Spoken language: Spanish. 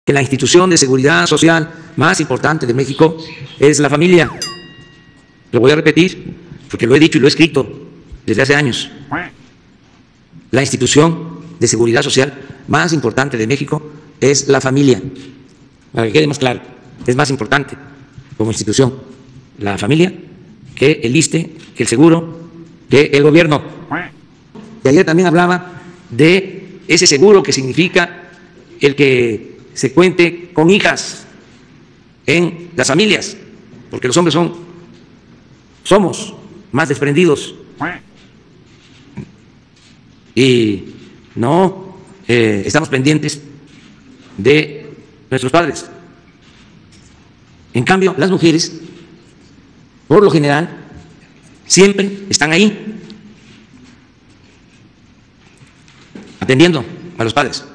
que la institución de seguridad social más importante de México es la familia. Lo voy a repetir porque lo he dicho y lo he escrito desde hace años. La institución de seguridad social más importante de México es la familia. Para que quede más claro, es más importante como institución la familia que el ISSSTE, que el seguro, que el gobierno. Y ayer también hablaba de ese seguro que significa el que se cuente con hijas en las familias, porque los hombres somos más desprendidos y no estamos pendientes de nuestros padres. En cambio, las mujeres, por lo general, siempre están ahí, atendiendo a los padres.